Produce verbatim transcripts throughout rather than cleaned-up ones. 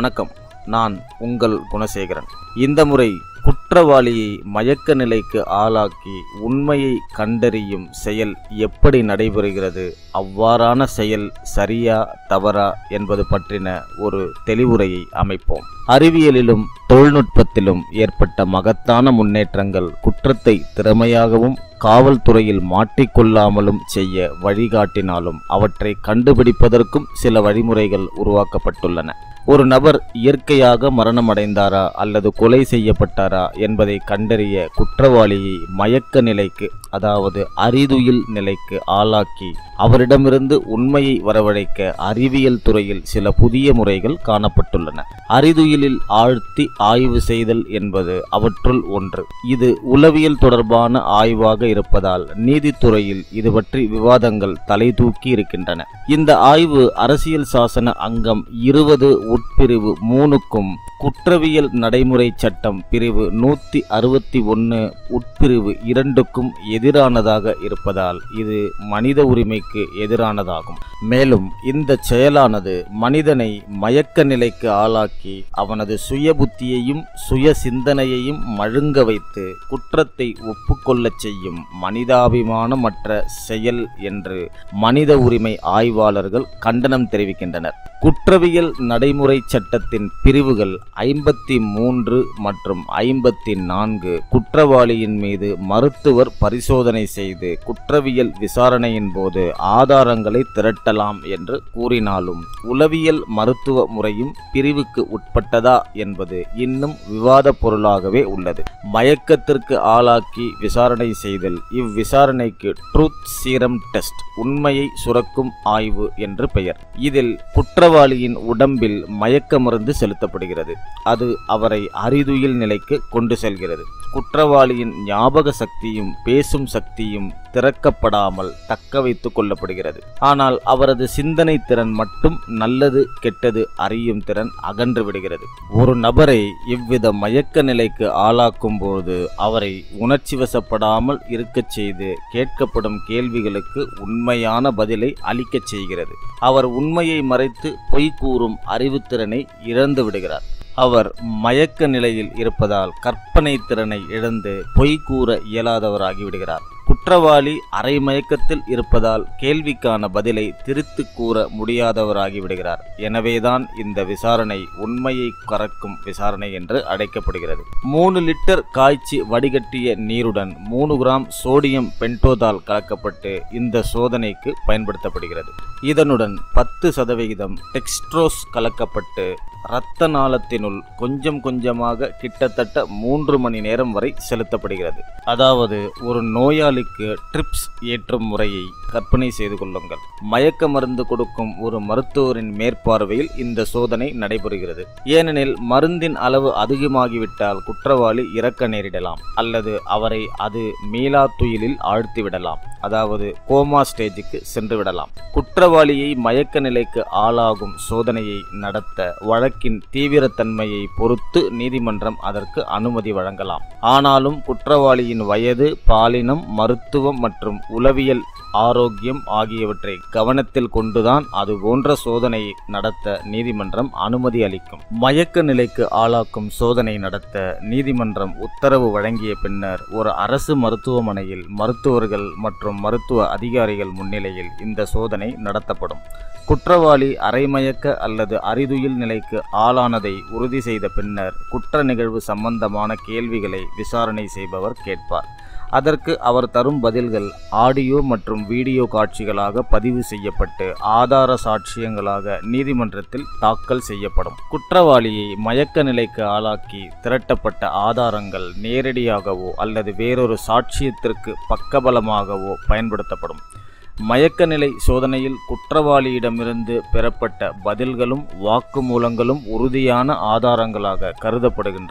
வணக்கம். நான் உங்கள் குணசேகரன். இந்த முறை குற்றவாளியை மயக்க நிலைக்கு ஆளாக்கி உண்மையை கண்டறியும் செயல் எப்படி நடைபெறுகிறது, அவ்வாறான செயல் சரியா தவறா என்பது பற்றின ஒரு தெளிவுரையை அமைப்போம். அறிவியலிலும் தொழில்நுட்பத்திலும் ஏற்பட்ட மகத்தான முன்னேற்றங்கள் குற்றத்தை திறமையாகவும் காவல்துறையில் மாட்டிக்கொள்ளாமலும் செய்ய வழிகாட்டினாலும் அவற்றை கண்டுபிடிப்பதற்கும் சில வழிமுறைகள் உருவாக்கப்பட்டுள்ளன. ஒரு நபர் இயற்கையாக மரணமடைந்தாரா அல்லது கொலை செய்யப்பட்டாரா என்பதை கண்டறிய குற்றவாளியை மயக்க நிலைக்கு, அதாவது அறிதுயில் நிலைக்கு ஆளாக்கி அவரிடமிருந்து உண்மையை வரவழைக்க அறிவியல் துறையில் சில புதிய முறைகள் காணப்பட்டுள்ளன. அறிதுயிலில் ஆழ்த்தி ஆய்வு செய்தல் என்பது அவற்றுள் ஒன்று. இது உளவியல் தொடர்பான ஆய்வாக இருப்பதால் நீதித்துறையில் இது பற்றி விவாதங்கள் தலை தூக்கி இருக்கின்றன. இந்த ஆய்வு அரசியல் சாசன அங்கம் இருபது உட்பிரிவு மூணுக்கும் குற்றவியல் நடைமுறை சட்டம் பிரிவு நூற்றி அறுபத்தி ஒன்று உட்பிரிவு இரண்டுக்கும் எதிரானதாக இருப்பதால் இது மனித உரிமைக்கு எதிரானதாகும். மேலும் இந்த செயலானது மனிதனை மயக்க நிலைக்கு ஆளாக்கி அவனது சுய புத்தியையும் சுய சிந்தனையையும் மழுங்க வைத்து குற்றத்தை ஒப்புக்கொள்ளச் செய்யும் மனிதாபிமானமற்ற செயல் என்று மனித உரிமை ஆய்வாளர்கள் கண்டனம் தெரிவிக்கின்றனர். குற்றவியல் நடைமுறை சட்டத்தின் பிரிவுகள் ஐம்பத்தி மூன்று மற்றும் ஐம்பத்தி நான்கு குற்றவாளியின் மீது மருத்துவர் பரிசோதனை செய்து குற்றவியல் விசாரணையின் போது ஆதாரங்களை திரட்டலாம் என்று கூறினாலும் உளவியல் மருத்துவ முறையும் பிரிவுக்கு உட்பட்டதா என்பது இன்னும் விவாத பொருளாகவே உள்ளது. மயக்கத்திற்கு ஆளாக்கி விசாரணை செய்தல். இவ்விசாரணைக்கு ட்ரூத் சீரம் டெஸ்ட், உண்மையை சுரக்கும் ஆய்வு என்று பெயர். இதில் குற்றவாளியின் உடம்பில் மயக்க மருந்து செலுத்தப்படுகிறது. அது அவரை அறிதுயில் நிலைக்கு கொண்டு செல்கிறது. குற்றவாளியின் ஞாபக சக்தியும் பேசும் சக்தியும் திறக்கப்படாமல் தக்க வைத்துக் கொள்ளப்படுகிறது. ஆனால் அவரது சிந்தனை திறன் மட்டும் நல்லது கெட்டது அறியும் திறன் அகன்று விடுகிறது. ஒரு நபரை இவ்வித மயக்க நிலைக்கு ஆளாக்கும் போது அவரை உணர்ச்சி வசப்படாமல் இருக்கச் செய்து கேட்கப்படும் கேள்விகளுக்கு உண்மையான பதிலை அளிக்கச் செய்கிறது. அவர் உண்மையை மறைத்து பொய் கூறும் அறிவுத்திறனை இழந்து விடுகிறார். அவர் மயக்க நிலையில் இருப்பதால் கற்பனை திறனை இழந்து பொய் கூற இயலாதவராகிவிடுகிறார். குற்றவாளி அரை மயக்கத்தில் இருப்பதால் கேள்விக்கான பதிலை திரித்து கூற முடியாதவராகிவிடுகிறார். எனவேதான் இந்த விசாரணை உண்மையை கறக்கும் விசாரணை என்று அழைக்கப்படுகிறது. மூணு லிட்டர் காய்ச்சி வடிகட்டிய நீருடன் மூணு கிராம் சோடியம் பென்டோதால் கலக்கப்பட்டு இந்த சோதனைக்கு பயன்படுத்தப்படுகிறது. இதனுடன் பத்து சதவிகிதம் டெக்ஸ்ட்ரோஸ் கலக்கப்பட்டு இரத்த நாளத்தினுள் கொஞ்சம் கொஞ்சமாக கிட்டத்தட்ட மூன்று மணி நேரம் வரை செலுத்தப்படுகிறது. அதாவது ஒரு நோயாளிக்கு ட்ரிப்ஸ் ஏற்றும் முறையை கற்பனை செய்து கொள்ளுங்கள். மயக்க மருந்து கொடுக்கும் ஒரு மருத்துவரின் மேற்பார்வையில் இந்த சோதனை நடைபெறுகிறது. ஏனெனில் மருந்தின் அளவு அதிகமாகிவிட்டால் குற்றவாளி இறக்க நேரிடலாம் அல்லது அவரை அது மீளா துயிலில் ஆழ்த்திவிடலாம், அதாவது கோமா ஸ்டேஜுக்கு சென்று விடலாம். குற்றவாளியை மயக்க நிலைக்கு ஆளாகும் சோதனையை நடத்த வழக்கின் தீவிரத்தன்மையை பொறுத்து நீதிமன்றம் அதற்கு அனுமதி வழங்கலாம். ஆனாலும் குற்றவாளியின் வயது, பாலினம், மருத்துவம் மற்றும் உளவியல் ஆரோக்கியம் ஆகியவற்றை கவனத்தில் கொண்டுதான் அது போன்ற சோதனையை நடத்த நீதிமன்றம் அனுமதி அளிக்கும். மயக்க நிலைக்கு ஆளாக்கும் சோதனை நடத்த நீதிமன்றம் உத்தரவு வழங்கிய பின்னர் ஒரு அரசு மருத்துவமனையில் மருத்துவர்கள் மற்றும் மருத்துவ அதிகாரிகள் முன்னிலையில் இந்த சோதனை நடத்தப்படும். குற்றவாளி அரைமயக்க அல்லது அறிதுயில் நிலைக்கு ஆளானதை உறுதி செய்த பின்னர் குற்ற நிகழ்வு சம்பந்தமான கேள்விகளை விசாரணை செய்பவர் கேட்பார். அதற்கு அவர் தரும் பதில்கள் ஆடியோ மற்றும் வீடியோ காட்சிகளாக பதிவு செய்யப்பட்டு ஆதார சாட்சியங்களாக நீதிமன்றத்தில் தாக்கல் செய்யப்படும். குற்றவாளியை மயக்க நிலைக்கு ஆளாக்கி திரட்டப்பட்ட ஆதாரங்கள் நேரடியாகவோ அல்லது வேறொரு சாட்சியத்திற்கு பக்கபலமாகவோ பயன்படுத்தப்படும். மயக்க நிலை சோதனையில் குற்றவாளியிடமிருந்து பெறப்பட்ட பதில்களும் வாக்குமூலங்களும் உறுதியான ஆதாரங்களாக கருதப்படுகின்றன.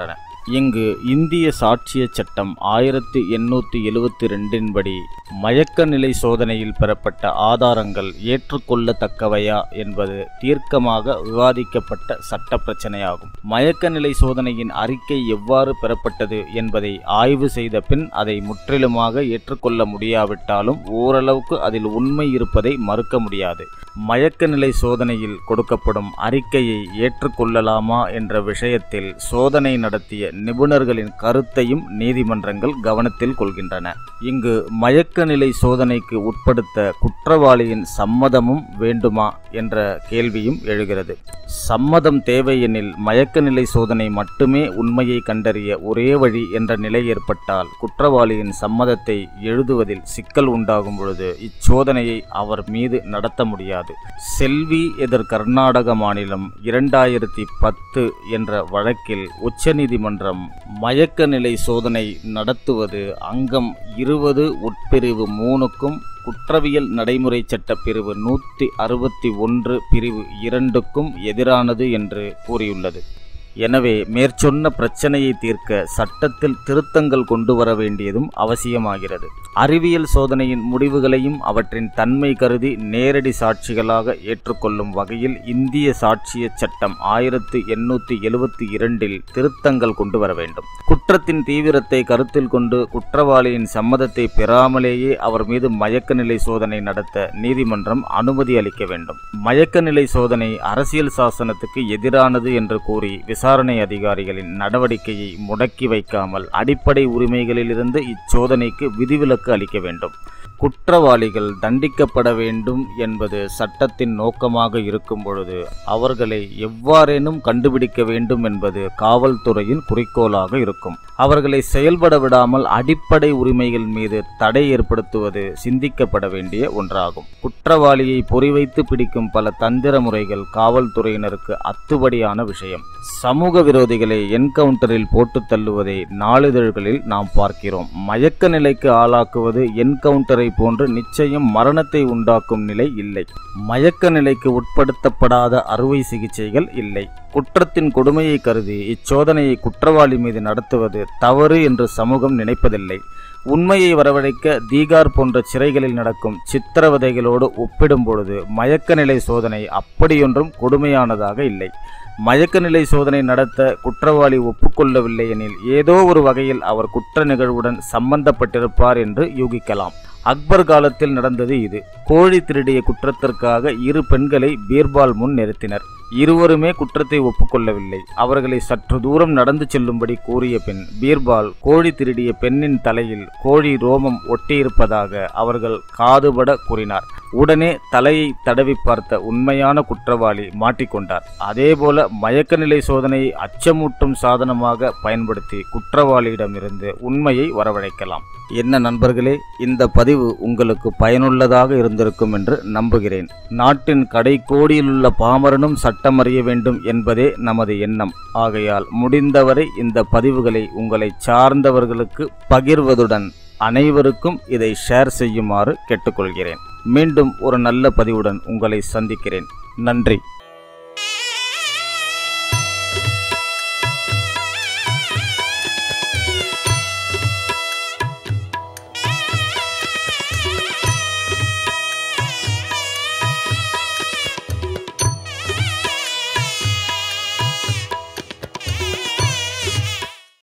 இங்கு இந்திய சாட்சிய சட்டம் ஆயிரத்தி எண்ணூற்றி எழுவத்தி ரெண்டின் படி மயக்க நிலை சோதனையில் பெறப்பட்ட ஆதாரங்கள் ஏற்றுக்கொள்ளத்தக்கவையா என்பது தீர்க்கமாக விவாதிக்கப்பட்ட சட்ட பிரச்சனையாகும். மயக்க நிலை சோதனையின் அறிக்கை எவ்வாறு பெறப்பட்டது என்பதை ஆய்வு செய்த பின் அதை முற்றிலுமாக ஏற்றுக்கொள்ள முடியாவிட்டாலும் ஓரளவுக்கு அதில் உண்மை இருப்பதை மறுக்க முடியாது. மயக்க நிலை சோதனையில் கொடுக்கப்படும் அறிக்கையை ஏற்றுக்கொள்ளலாமா என்ற விஷயத்தில் சோதனை நடத்திய நிபுணர்களின் கருத்தையும் நீதிமன்றங்கள் கவனத்தில் கொள்கின்றன. இங்கு மயக்க நிலை சோதனைக்கு உட்படுத்த குற்றவாளியின் சம்மதமும் வேண்டுமா என்ற கேள்வியும் எழுகிறது. சம்மதம் தேவை எனில் மயக்க நிலை சோதனை மட்டுமே உண்மையை கண்டறிய ஒரே வழி என்ற நிலை ஏற்பட்டால் குற்றவாளியின் சம்மதத்தை எழுதுவதில் சிக்கல் உண்டாகும் பொழுது இச்சோதனையை அவர் மீது நடத்த முடியாது. செல்வி எதிர் கர்நாடக மாநிலம் இரண்டாயிரத்தி பத்து என்ற வழக்கில் உச்சநீதிமன்றம் மயக்க நிலை சோதனை நடத்துவது அங்கம் இருபது உட்பிரிவு மூணுக்கும் குற்றவியல் நடைமுறை சட்ட பிரிவு நூற்றி அறுபத்தி ஒன்று பிரிவு இரண்டுக்கும் எதிரானது என்று கூறியுள்ளது. எனவே மேற்சொன்ன பிரச்சனையை தீர்க்க சட்டத்தில் திருத்தங்கள் கொண்டு வர வேண்டியதும் அவசியமாகிறது. அறிவியல் சோதனையின் முடிவுகளையும் அவற்றின் தன்மை கருதி நேரடி சாட்சிகளாக ஏற்றுக்கொள்ளும் வகையில் இந்திய சாட்சிய சட்டம் ஆயிரத்தி எண்ணூற்றி எழுவத்தி இரண்டில் திருத்தங்கள் கொண்டு வர வேண்டும். குற்றத்தின் தீவிரத்தை கருத்தில் கொண்டு குற்றவாளியின் சம்மதத்தை பெறாமலேயே அவர் மீது மயக்க நிலை சோதனை நடத்த நீதிமன்றம் அனுமதி அளிக்க வேண்டும். மயக்க நிலை சோதனை அரசியல் சாசனத்துக்கு எதிரானது என்று கூறி விசாரணை அதிகாரிகளின் நடவடிக்கையை முடக்கி வைக்காமல் அடிப்படை உரிமைகளிலிருந்து இச்சோதனைக்கு விதிவிலக்கு அளிக்க வேண்டும். குற்றவாளிகள் தண்டிக்கப்பட வேண்டும் என்பது சட்டத்தின் நோக்கமாக இருக்கும் பொழுது அவர்களை எவ்வாறேனும் கண்டுபிடிக்க வேண்டும் என்பது காவல்துறையின் குறிக்கோளாக இருக்கும். அவர்களை செயல்பட விடாமல் அடிப்படை உரிமைகள் மீது தடை ஏற்படுத்துவது சிந்திக்கப்பட வேண்டிய ஒன்றாகும். குற்றவாளியை பொறிவைத்து பிடிக்கும் பல தந்திர முறைகள் காவல்துறையினருக்கு அத்துபடியான விஷயம். சமூக விரோதிகளை என்கவுண்டரில் போட்டு தள்ளுவதை நாளிதழ்களில் நாம் பார்க்கிறோம். மயக்க நிலைக்கு ஆளாக்குவது என்கவுண்டரை போன்று நிச்சயம் மரணத்தை உண்டாக்கும் நிலை இல்லை. மயக்க நிலைக்கு உட்படுத்தப்படாத அறுவை சிகிச்சைகள் இல்லை. குற்றத்தின் கொடுமையை கருதி இச்சோதனையை குற்றவாளி மீது நடத்துவது தவறு என்று சமூகம் நினைப்பதில்லை. உண்மையை வரவழைக்க தீகார் போன்ற சிறைகளில் நடக்கும் சித்திரவதைகளோடு ஒப்பிடும் பொழுது மயக்க நிலை சோதனை அப்படியொன்றும் கொடுமையானதாக இல்லை. மயக்க நிலை சோதனை நடத்த குற்றவாளி ஒப்புக்கொள்ளவில்லை எனில் ஏதோ ஒரு வகையில் அவர் குற்ற நிகழ்வுடன் சம்பந்தப்பட்டிருப்பார் என்று யூகிக்கலாம். அக்பர் காலத்தில் நடந்தது இது. கோழி திருடிய குற்றத்திற்காக இரு பெண்களை பீர்பால் முன் நிறுத்தினர். இருவருமே குற்றத்தை ஒப்புக்கொள்ளவில்லை. அவர்களை சற்று தூரம் நடந்து செல்லும்படி கூறிய பின் பீர்பால் கோழி திருடிய பெண்ணின் தலையில் கோழி ரோமம் ஒட்டியிருப்பதாக அவர்கள் காதுபட கூறினார். உடனே தலையை தடவி பார்த்த உண்மையான குற்றவாளி மாட்டிக்கொண்டார். அதேபோல மயக்க நிலை சோதனையை அச்சமூட்டும் சாதனமாக பயன்படுத்தி குற்றவாளியிடமிருந்து உண்மையை வரவழைக்கலாம். என்ன நண்பர்களே, இந்த பதிவு உங்களுக்கு பயனுள்ளதாக இருந்திருக்கும் என்று நம்புகிறேன். நாட்டின் கடைக்கோடியிலுள்ள பாமரனும் சட்டம் அறிய வேண்டும் என்பதே நமது எண்ணம். ஆகையால் முடிந்தவரை இந்த பதிவுகளை உங்களை சார்ந்தவர்களுக்கு பகிர்வதுடன் அனைவருக்கும் இதை ஷேர் செய்யுமாறு கேட்டுக்கொள்கிறேன். மீண்டும் ஒரு நல்ல பதிவுடன் உங்களை சந்திக்கிறேன். நன்றி.